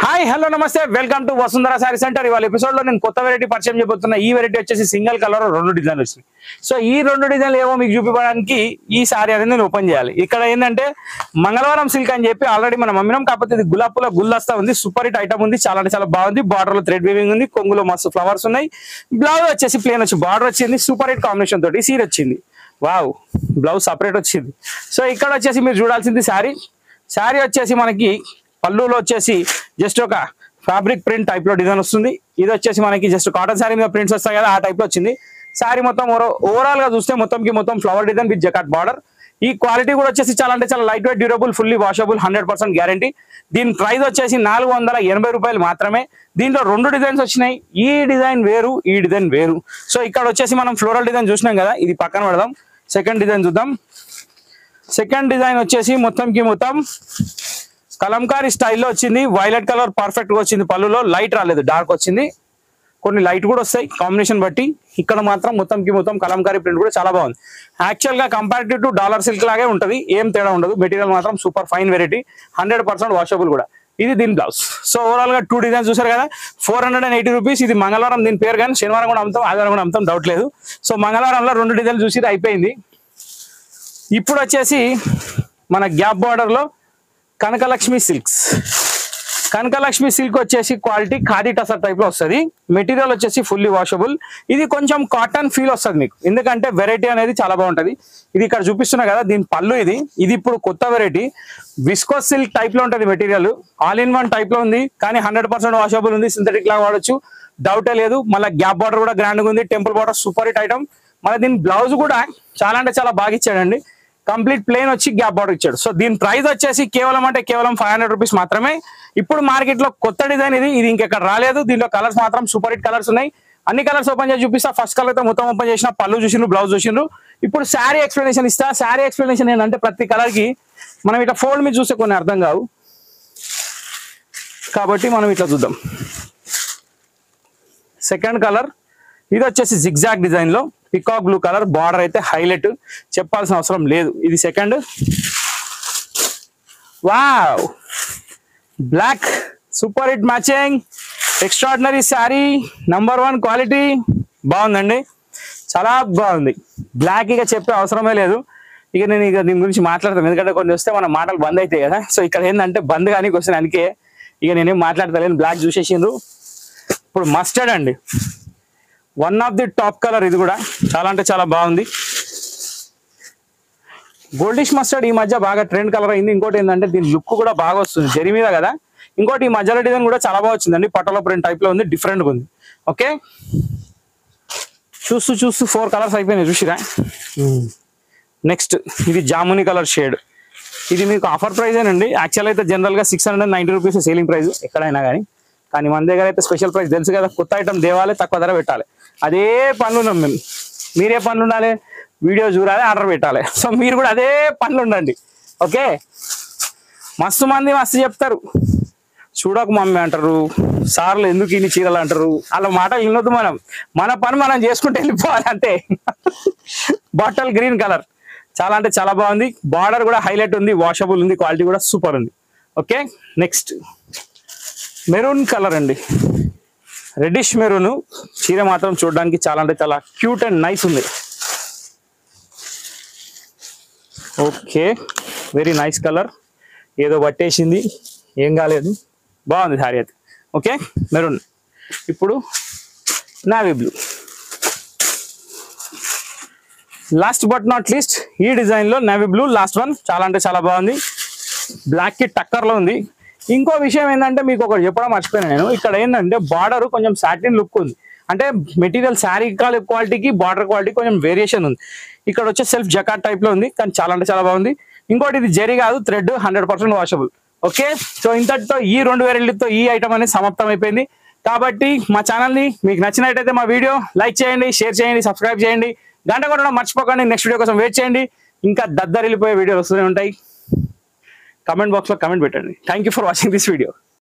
Hi hello నమస్తే welcome to Vasundhara sari centre. ఇవాళ episode లో నేను కొత్త వెరైటీ పరిచయం చేయబోతున్నా. ఈ వెరైటీ వచ్చేసి సింగిల్ కలర్ 2 డిజైన్లు వచ్చినాయి. సో ఈ 2 డిజైన్లు ఏమో మీకు చూపించడానికి ఈ సారీ అనేది నేను ఓపెన్ చేయాలి. ఇక్కడ ఏంటంటే మంగళవారం సిల్క్ అని చెప్పి ఆల్రెడీ మనం అమ్మినాం. కాకపోతే ఇది గులాబ్ పూల గుల్దస్తా ఉంది. సూపర్ హిట్ ఐటమ్ ఉంది. చాలా అంటే చాలా బాగుంది. బార్డర్ లో థ్రెడ్ వీవింగ్ ఉంది. కొంగులో మస్తు ఫ్లవర్స్ ఉన్నాయి. బ్లౌజ్ వచ్చేసి ప్లేన్ వచ్చి బార్డర్ వచ్చింది. సూపర్ హిట్ కాంబినేషన్ తోటి సీర్ వచ్చింది. వావ్, బ్లౌజ్ సపరేట్ వచ్చింది. సో ఇక్కడ వచ్చేసి మీరు చూడాల్సింది శారీ వచ్చేసి మనకి పళ్ళులో వచ్చేసి జస్ట్ ఒక ఫ్యాబ్రిక్ ప్రింట్ టైప్ లో డిజైన్ వస్తుంది. ఇది వచ్చేసి మనకి జస్ట్ కాటన్ శారీ మీద ప్రింట్స్ వస్తాయి కదా, ఆ టైప్ లో వచ్చింది. శారీ మొత్తం ఓవరాల్ గా చూస్తే మొత్తం flower design with jacquard border. ఈ క్వాలిటీ కూడా వచ్చేసి చాలా అంటే చాలా light weight, durable, fully washable, 100% guarantee. దీని ప్రైస్ వచ్చేసి 480 రూపాయలు మాత్రమే. దీంట్లో 2 డిజైన్స్ వచ్చినాయి. ఈ డిజైన్ వేరు, ఈ డిజైన్ వేరు. సో ఇక్కడ వచ్చేసి మనం ఫ్లోరల్ డిజైన్ చూసినాం కదా, ఇది పక్కన పెడదాం. సెకండ్ డిజైన్ చూద్దాం. సెకండ్ డిజైన్ వచ్చేసి మొత్తం కలంకారీ స్టైల్లో వచ్చింది. వైలెట్ కలర్ పర్ఫెక్ట్ గా వచ్చింది. పళ్ళులో లైట్ రాలేదు, డార్క్ వచ్చింది. కొన్ని లైట్ కూడా వస్తాయి కాంబినేషన్ బట్టి. ఇక్కడ మాత్రం మొత్తం కలంకారీ ప్రింట్ కూడా చాలా బాగుంది. యాక్చువల్ గా కంపారిటివ్ టు డాలర్ సిల్క్ లాగే ఉంటది, ఏం తేడా ఉండదు. మెటీరియల్ మాత్రం సూపర్ ఫైన్ వెరైటీ, 100% వాషబుల్ కూడా. ఇది దీని బ్లౌజ్. సో ఓవరాల్ గా 2 డిజైన్స్ చూసారు కదా, 480 రూపీస్. ఇది మంగళవారం దీని పేరు, కానీ శనివారం కూడా అమ్ముతాం, ఆదివారం కూడా అమ్ముతాం, డౌట్ లేదు. సో మంగళవారంలో 2 డిజైన్లు చూసి అయిపోయింది. ఇప్పుడు వచ్చేసి మన గ్యాప్ బార్డర్ లో కనకలక్ష్మి సిల్క్ వచ్చేసి క్వాలిటీ ఖాదీ టసర్ టైప్ లో వస్తుంది. మెటీరియల్ వచ్చేసి ఫుల్లీ వాషబుల్. ఇది కొంచెం కాటన్ ఫీల్ వస్తుంది మీకు, ఎందుకంటే వెరైటీ అనేది చాలా బాగుంటది. ఇది ఇక్కడ చూపిస్తున్నా కదా, దీని పళ్ళు ఇది ఇప్పుడు కొత్త వెరైటీ. విస్కోస్ సిల్క్ టైప్ లో ఉంటది material. All in one type లో ఉంది, కానీ 100% వాషబుల్ ఉంది. సింథటిక్ లాగా వాడచ్చు, డౌటే లేదు. మళ్ళీ గ్యాప్ బార్డర్ కూడా గ్రాండ్ గా ఉంది. Temple border super hit item. మళ్ళీ దీని బ్లౌజ్ కూడా చాలా అంటే చాలా బాగా ఇచ్చాడండి. కంప్లీట్ ప్లేన్ వచ్చి గ్యాప్ బార్డర్ ఇచ్చాడు. సో దీని ప్రైస్ వచ్చేసి కేవలం 500 రూపీస్ మాత్రమే. ఇప్పుడు మార్కెట్ లో కొత్త డిజైన్ ఇది ఇంకెక్కడ రాలేదు. దీంట్లో కలర్స్ మాత్రం సూపర్ హిట్ కలర్స్ ఉన్నాయి. అన్ని కలర్స్ ఓపెన్ చేసి చూపిస్తా. ఫస్ట్ కలర్ అయితే మొత్తం ఓపెన్ చేసిన, పళ్ళు చూసిండ్రు, బ్లౌజ్ చూసిండ్రు. ఇప్పుడు శారీ ఎక్స్ప్లెనేషన్ ఇస్తా. శారీ ఎక్స్ప్లెనేషన్ ఏంటంటే ప్రతి కలర్ కి మనం ఇట్లా ఫోల్డ్ మీద చూస్తే కొన్ని అర్థం కావు, కాబట్టి మనం ఇట్లా చూద్దాం. సెకండ్ కలర్ ఇది వచ్చేసి జిగ్జాగ్ డిజైన్ లో పికాక్ బ్లూ కలర్, బార్డర్ అయితే హైలైట్, చెప్పాల్సిన అవసరం లేదు. ఇది second. Wow, black super hit matching, extraordinary sari, number 1 quality. బాగుందండి, చాలా బాగుంది. బ్లాక్ ఇక చెప్పే అవసరమే లేదు. ఇక నేను దీని గురించి మాట్లాడతాను, ఎందుకంటే కొన్ని వస్తే మన మాటలు బంద్ అవుతాయి కదా. సో ఇక్కడ ఏంటంటే బంద్ కానీ క్వశ్చన్ అందుకే ఇక నేనేం మాట్లాడతలేను. బ్లాక్ చూసేసిండ్రు. ఇప్పుడు మస్టర్డ్ అండి, one of the top colour. ఇది కూడా చాలా అంటే చాలా బాగుంది. గోల్డిష్ మస్టర్డ్ ఈ మధ్య బాగా ట్రెండ్ కలర్ అయింది. ఇంకోటి ఏంటంటే దీని లుక్ కూడా బాగా వస్తుంది, జరి మీద కదా. ఇంకోటి ఈ మధ్యలో డిజైన్ కూడా చాలా బాగా వచ్చిందండి. పటోలా ప్రింట్ టైప్ లో ఉంది, డిఫరెంట్ గా ఉంది. ఓకే, చూస్తూ 4 కలర్స్ అయిపోయినాయి చూసిరా. నెక్స్ట్ ఇది జాముని కలర్ షేడ్. ఇది మీకు ఆఫర్ ప్రైస్ ఏనండి. యాక్చువల్ అయితే జనరల్ గా 690 రూపీస్ సేలింగ్ ప్రైస్ ఎక్కడైనా కానీ మన దగ్గర అయితే స్పెషల్ ప్రైస్ తెలుసు కదా. కొత్త ఐటమ్ దేవాలి, తక్కువ ధర పెట్టాలి. అదే పనులు ఉన్నాం మేము. మీరే పనులు ఉండాలి, వీడియో చూడాలి, ఆర్డర్ పెట్టాలి. సో మీరు కూడా అదే పనులు ఉండండి. ఓకే, మస్తు మంది మస్తు చెప్తారు, చూడకు మమ్మీ అంటారు, సార్లు ఎందుకు ఇన్ని చీరలు అంటారు. అలా మాటలు వినొద్దు. మన పని మనం చేసుకుంటూ వెళ్ళిపోవాలి అంతే. బాటల్ గ్రీన్ కలర్ చాలా అంటే చాలా బాగుంది. బార్డర్ కూడా హైలైట్ ఉంది, వాషబుల్ ఉంది, క్వాలిటీ కూడా సూపర్ ఉంది. ఓకే, నెక్స్ట్ మెరూన్ కలర్ అండి, రెడ్డిష్ మెరూన్. చీర మాత్రం చూడడానికి చాలా అంటే చాలా క్యూట్ అండ్ నైస్ ఉంది. Okay, very nice colour. ఏదో పట్టేసింది, ఏం కాలేదు, బాగుంది శారీ అయితే. Okay, maroon. ఇప్పుడు navy blue. Last but not least ఈ డిజైన్ లో నావీ బ్లూ లాస్ట్ వన్. చాలా అంటే చాలా బాగుంది. బ్లాక్ కి టక్కర్ లో ఉంది. ఇంకో విషయం ఏంటంటే మీకు ఒకటి చెప్పడం మర్చిపోయినా నేను. ఇక్కడ ఏంటంటే బార్డర్ కొంచెం సాటిన్ లుక్ ఉంది. అంటే మెటీరియల్ శారీ క్వాలిటీకి బార్డర్ క్వాలిటీ కొంచెం వేరియేషన్ ఉంది. ఇక్కడ వచ్చే సెల్ఫ్ జకాట్ టైప్ లో ఉంది, కానీ చాలా అంటే చాలా బాగుంది. ఇంకోటి ఇది జెరీ కాదు, థ్రెడ్, 100% వాషబుల్. ఓకే, సో ఇంతటితో ఈ 2 వెరైటీలతో ఈ ఐటమ్ అనేది సమాప్తం అయిపోయింది. కాబట్టి మా ఛానల్ని మీకు నచ్చినట్టయితే మా వీడియో లైక్ చేయండి, షేర్ చేయండి, సబ్స్క్రైబ్ చేయండి, గంట కొట్టడం మర్చిపోకండి. నెక్స్ట్ వీడియో కోసం వెయిట్ చేయండి. ఇంకా దద్దరిల్లిపోయే వీడియోలు వస్తూనే ఉంటాయి. కమెంట్ బాక్స్ లో కమెంట్ పెట్టండి. Thank you for watching this video.